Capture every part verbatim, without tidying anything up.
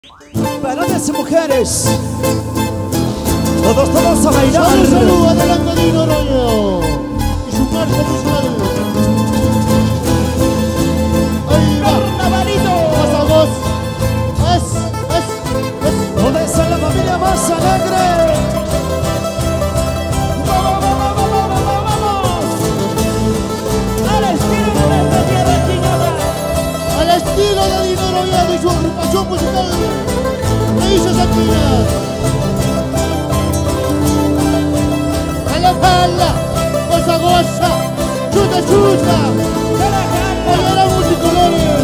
Varones y mujeres, todos, todos a bailar. Salud, salud, adelante Dino Royo y su marcha personal. Ahí va, Carnavalito. más a vos. Es, es, es. ¿Dónde está la familia más alegre? Vamos, vamos, vamos, vamos, vamos. Al estilo de nuestra tierra chingada. Al estilo de Dino Royo y su agrupación musical. Raíces Andinas. Jala, jala, goza, goza, chuta, chuta. Pollera multicolores.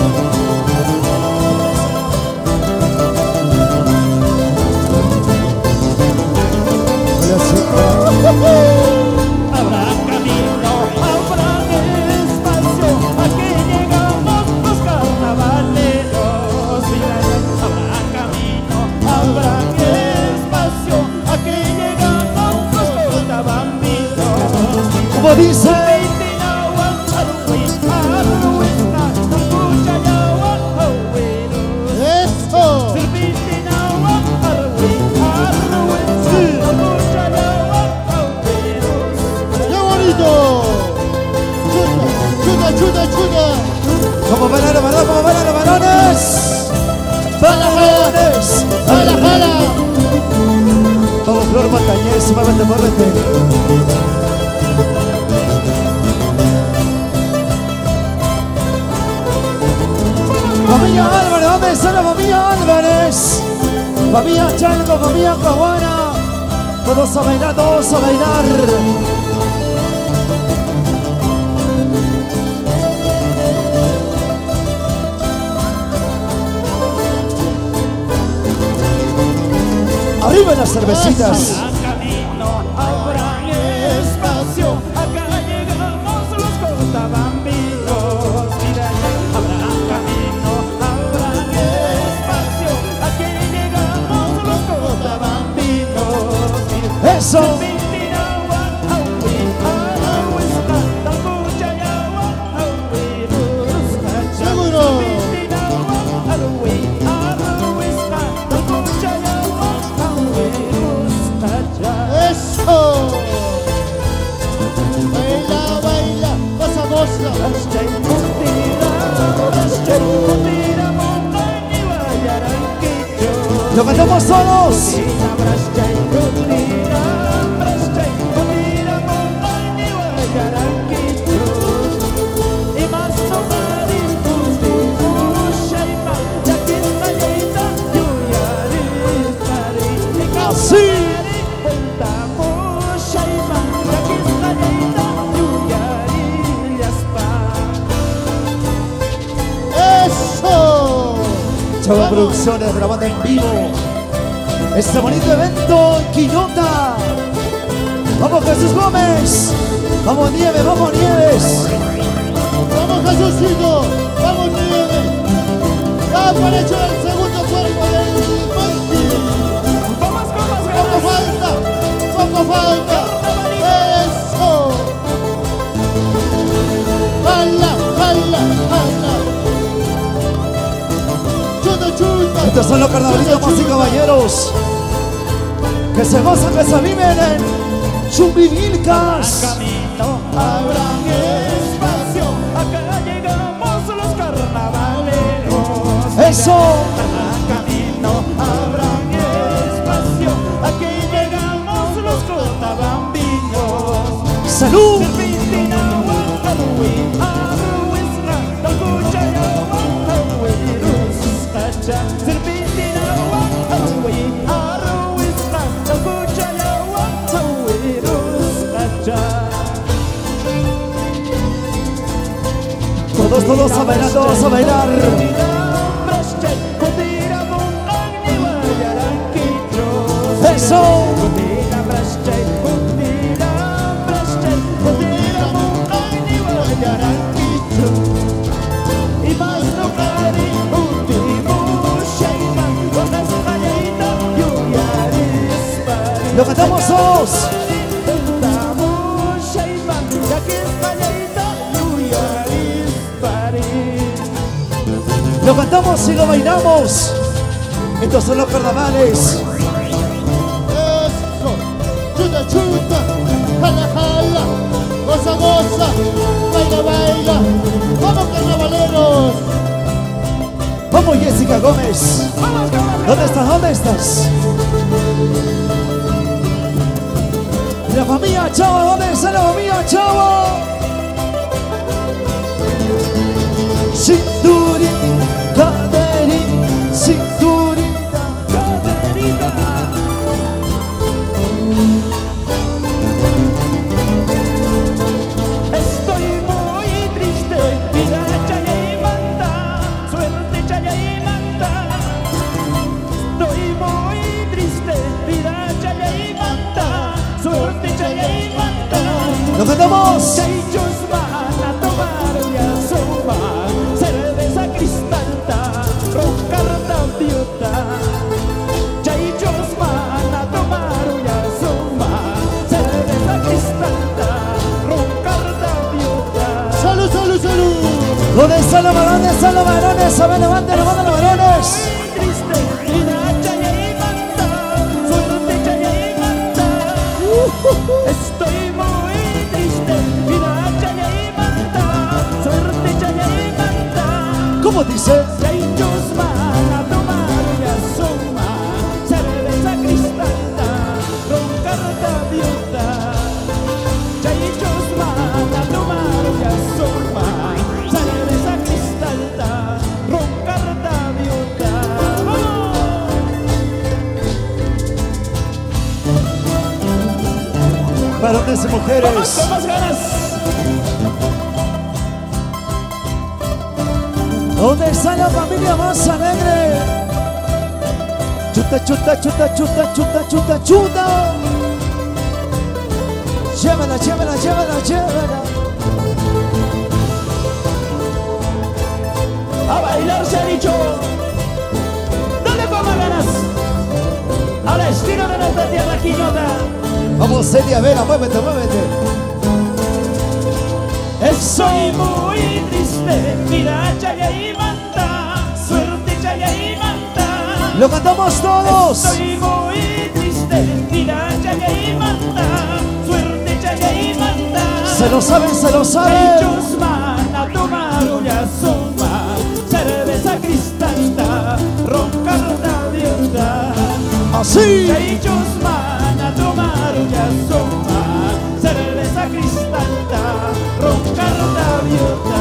Habrá camino, habrá espacio, aquí llegamos los carnavaleros. Mira, habrá camino, habrá espacio, aquí llegamos los cortabambinos. Como dice Eso. ¡Qué bonito! Chuta, chuta, chuta, chuta. como bailar los varones, como bailar los varones. Varones, ¡Jala, jala! vamos Flor Montañez, muévete, muévete. Familia Álvarez, ¿dónde está la familia Álvarez? Familia Chango, familia Caguana. Todos a bailar, todos a bailar. Arriba las cervecitas. Habrá camino, habrá espacio, acá llegamos los cortabambinos. Mira, habrá camino, habrá espacio, aquí llegamos los cortabambinos. Eso. ¡Seguro! ¡Eso! Baila, baila, goza, goza. Lo cantamos todos. Así. ¡Eso! Chava Producciones grabando en vivo este bonito evento en Quillota. Vamos Jesús Gómez. Vamos Nieve, vamos Nieves. ¡Vamos, Jesucito! ¡Vamos, Nieve! ¡Va para echar el segundo cuerpo del Monkey! ¡Poco falta! ¡Poco falta! ¡Eso! ¡Jala, jala, jala! ¡Chuta, chuta! Estos son los carnavalitos, damas y caballeros, que se gozan, que se viven en Chumbivilcas. Camino, habrá espacio, acá llegamos los carnavaleros. Eso. Habrá camino, habrá espacio, aquí llegamos los cortabambinos. Salud. Todos, todos a bailar, todos a bailar. Eso. Lo cantamos todos. Lo cantamos y lo bailamos. Estos son los carnavales. Eso. Chuta, chuta. Jala, jala. Goza, goza. Baila, baila. Vamos, carnavaleros. Vamos, Jessica Gómez. ¿Dónde estás? ¿Dónde estás? La familia Chavo, ¿dónde está la familia Chavo? Cinturita, caderita, cinturita, caderita. Estoy muy triste, vida chaya y manda, suerte chaya y manda. Estoy muy triste, vida chaya y manda, suerte chaya y manda. ¡Lo cantamos! Ellos van a tomar y a sumar cerveza cristalta, rocarta viuda. Ellos van a tomar y a sumar cerveza cristalta, rocarta viuda. Salud, salud, salud. ¿Dónde están los varones? ¿Dónde están los varones? A ver, levanten, levanten los varones. Muy triste, vida chaya y manda, suerte chaya y manda. Estoy muy triste, vida chaya y manda, suerte chaya y manda. ¿Cómo dice? Ellos van a tomar y a sumar cerveza cristalta, roncarta viuda. Ellos van a tomar y a sumar cerveza cristalta, roncarta viuda. ¡Vamos! Varones y ¡Vamos mujeres. con más ganas! ¿Dónde está la familia más alegre? Chuta, chuta, chuta, chuta, chuta, chuta, chuta. Llévala, llévala, llévala, llévala. A bailar se ha dicho. Dale con más ganas. Al estilo de nuestra tierra quillota. Vamos, Celia Vera, muévete, muévete. Estoy muy triste, vida chaya y manda, suerte chaya y manda. Lo cantamos todos. Estoy muy triste, vida chaya y manda, suerte chaya y manda. Se lo saben, se lo saben. Ellos van a tomar una suma, cerveza cristalta, roncarta viuda. Así. Ellos van a tomar una suma, cerveza cristalta, roncarta viuda.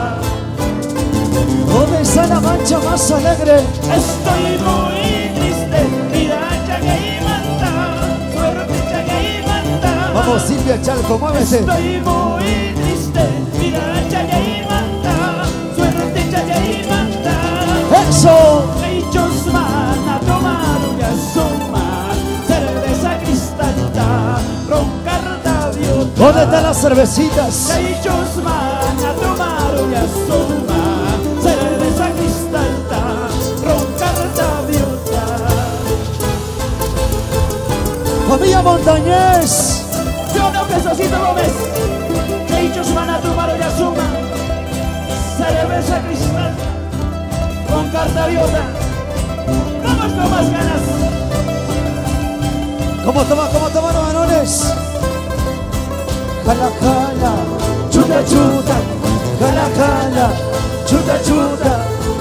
¿Dónde está la mancha más alegre? Estoy muy triste, vida chaya y manda, suerte chaya y manda. Vamos, Silvia Chalco, muévete. Estoy muy triste, vida chaya y manda, suerte chaya y manda. Eso. Ellos van a tomar una suma, cerveza cristalta, roncarta viuda. ¿Dónde están las cervecitas? Ellos van a tomar una suma, cerveza cristalta, roncarta viuda. Familia Montañés. Yo no que Sosito Gómez. Ellos van a tomar una suma, cerveza cristalta, roncarta viuda. Vamos con más ganas. ¿Cómo toma, cómo toma los varones? Jala, jala, chuta, chuta, jala, jala, chuta, chuta.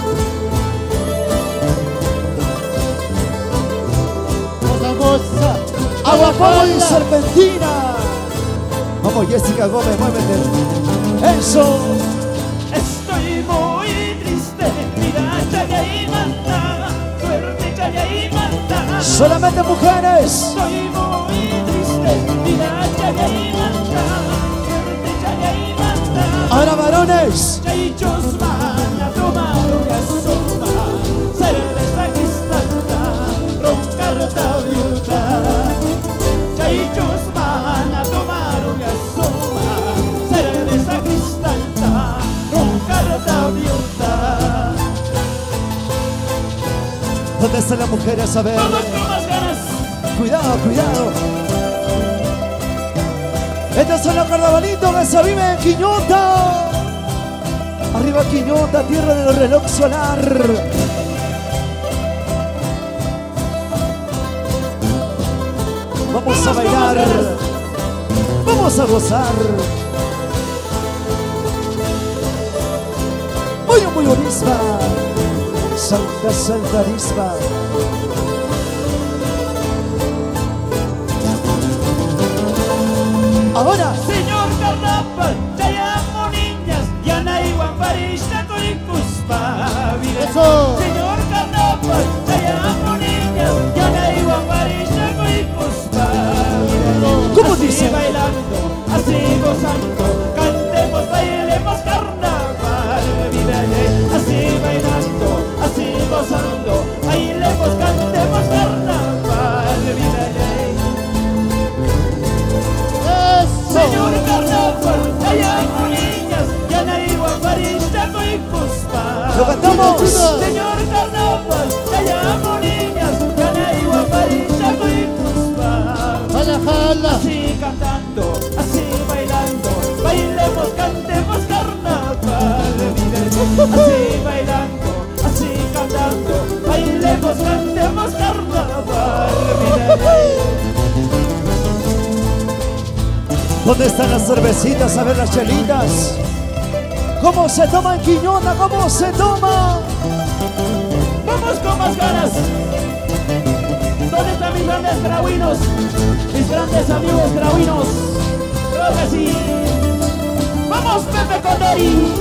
Goza, goza. Agua, fuego y jala. serpentina. Vamos, Jessica Gómez, muévete. Eso. Estoy muy triste, vida chaya y manda, suerte chaya y manda. Solamente mujeres. Estoy muy triste, vida chaya y manda, suerte chaya y manda. Ahora varones. Ellos van a tomar una suma, cerveza cristalta, roncarta viuda. Ellos van a tomar una suma, cerveza cristalta, roncarta viuda. ¿Dónde están las mujeres? A ver. Vamos con más ganas. Cuidado, cuidado. Estos son los carnavalitos que se viven en Quiñota. Arriba Quiñota, tierra del reloj solar. Vamos a bailar. Vamos a gozar. Muy, muy buenísima. Salta, saltarisma. Ahora. Señor Carnaval, ya llamo niñas, ya no hay guamparista con cuspa. Eso. Señor Carnaval, ya llamo niñas, ya no hay guamparista con cuspa. ¿Cómo Así dice? bailando, así gozando, cantemos, bailemos carnaval. Así bailando, así gozando, bailemos, cantemos carnaval. Señor Carnaval, allá con niñas, ya no hay guamparista con cuspa. ¡Lo cantamos! Señor Carnaval, allá con niñas, ya no hay guamparista con cuspa. Jala, jala. Así cantando, así bailando, bailemos, cantemos carnaval. Así bailando, así cantando, bailemos, cantemos carnaval. ¿Dónde están las cervecitas? A ver las chelitas. ¿Cómo se toma en Quiñona? ¿Cómo se toma? Vamos con más ganas. ¿Dónde están mis grandes grahuinos? Mis grandes amigos grahuinos. Creo que sí. Vamos, Pepe Condori.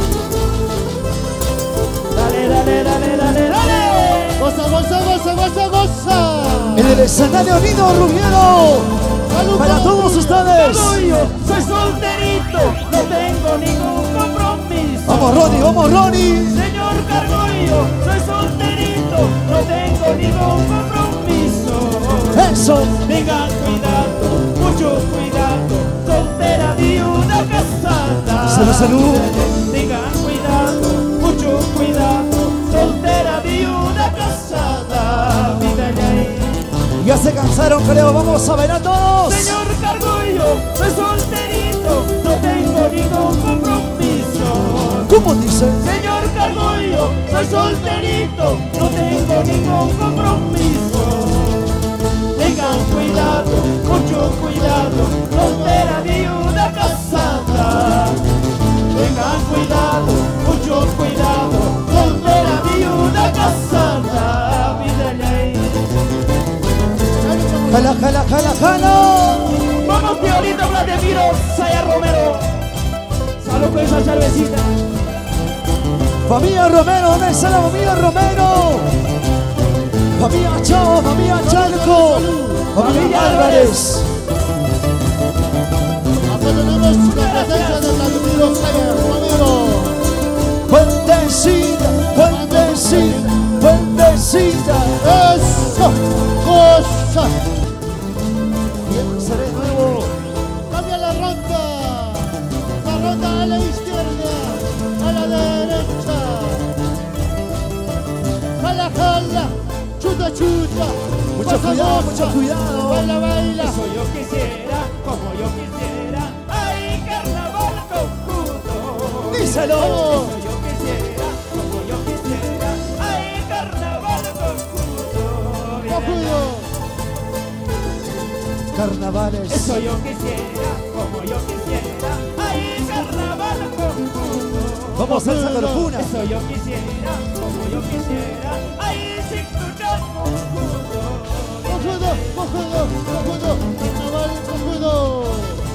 Dale, dale, dale, dale, dale. Goza, goza, goza, goza, goza. En el escenario Nino Rubiero. Para todos ustedes. Cargollo, soy solterito, no tengo ningún compromiso. Vamos, Ronnie, vamos, Ronnie. Señor Cargollo, soy solterito, no tengo ningún compromiso. Eso. Tengan cuidado, mucho cuidado, soltera, viuda, casada. Salud, salud. Tengan cuidado, mucho cuidado, soltera, viuda, casada. Vida ahí. Ya se cansaron, creo. Vamos a bailar todos. Señor Cargollo, soy solterito, no tengo ningún compromiso. ¿Cómo dice? Señor Cargollo, soy solterito, no tengo ningún compromiso. Tengan cuidado, mucho cuidado, soltera, viuda, casada. Tengan cuidado, mucho cuidado, soltera, viuda, casada. Vida ahí. Jala, jala, jala, jala. Vamos, Piolito, Vladimiro, Saya Romero. Salud con esa cervecita. Familia Romero, ¿dónde está la familia Romero? Familia Chao, familia Chalco, familia Álvarez. Acá tenemos la presencia de Vladimiro Saya Romero. Fuentecita, fuentecita, fuentecita. Eso. Goza. Seré nuevo. Cambia la ronda. La ronda a la izquierda, a la derecha. Jala, jala. Chuta, chuta. Mucho Goza, cuidado, goza. mucho cuidado. Baila, baila. Eso yo quisiera, como yo quisiera. ¡Ay, carnaval conjunto! Díselo. Eso yo quisiera, como yo quisiera. ¡Ay, carnaval conjunto! Cojudo. Carnavales. Eso yo quisiera, como yo quisiera. ¡Ay, carnaval conjunto! Vamos a San Carpuna. Eso yo quisiera, como yo quisiera. ¡Ay, sin luchar conjunto! Cojudo, cojudo, cojudo. Carnaval cojudo.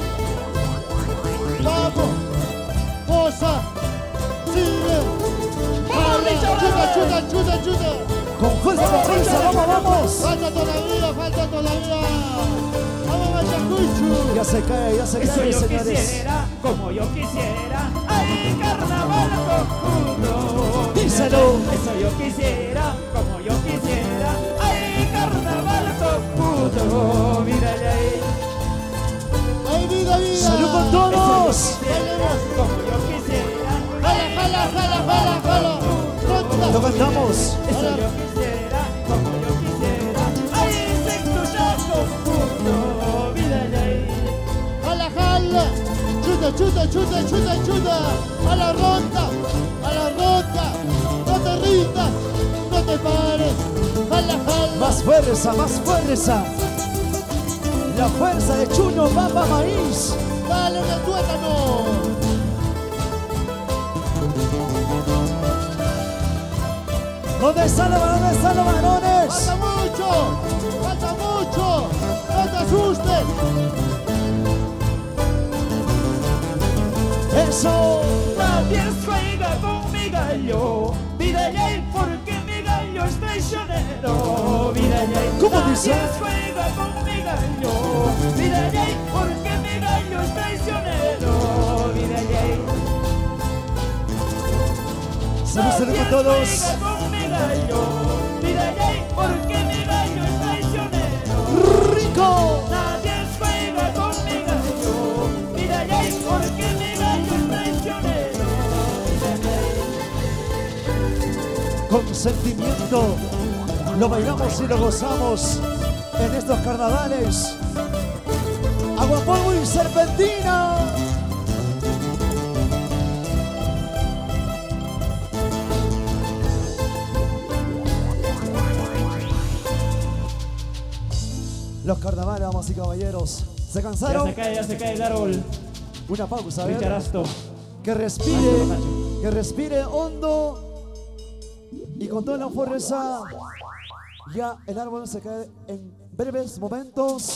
Vamos. Goza. Sigue. Jala. Chuta, chuta, chuta, chuta. Con fuerza, con fuerza, vamos, vamos. Falta todavía, falta todavía. Vamos, Machacucho. Ya se cae, ya se Eso cae, yo señores. quisiera, como yo quisiera. ¡Ay, carnaval conjunto! Díselo. Eso yo quisiera, como yo quisiera. ¡Ay, carnaval conjunto! Mírale ahí. Ay, vida, vida. Salud con Eso yo todos. quisiera, como yo quisiera. Jala, jala, jala, jala, jala. Ronda. Lo cantamos. Eso yo quisiera, como yo quisiera. ¡Ay, sexto ya conjunto! Mírale ahí. Jala, jala. Chuta, chuta, chuta, chuta, chuta. A la ronda, a la ronda. No te rindas, no te pares. Jala, jala. Más fuerza, más fuerza. La fuerza de Chuño, papa, maíz. Dale en el tuétano. ¿Dónde están los varones? ¿Dónde están los varones? Falta mucho. Falta mucho. No te asustes. Eso. Nadie juega con mi gallo, vida yay, porque mi gallo es traicionero. Vida yay, ¿Cómo dice? nadie juega con mi gallo, vida yay, porque mi gallo es traicionero. Vida yay. Saludos con todos. Nadie juega con mi gallo, vida yay, porque mi gallo es traicionero. Rico. Nadie juega con mi gallo, vida yay, porque mi gallo es traicionero. Con sentimiento lo bailamos y lo gozamos en estos carnavales. Aguapolvo y serpentina. Los carnavales, damas y caballeros. ¿Se Ya cansaron? se cae, ya se cae el árbol. Una pausa, a ver. Richard Asto. Que respire, que respire hondo y con toda la fuerza. Ya el árbol se cae en breves momentos.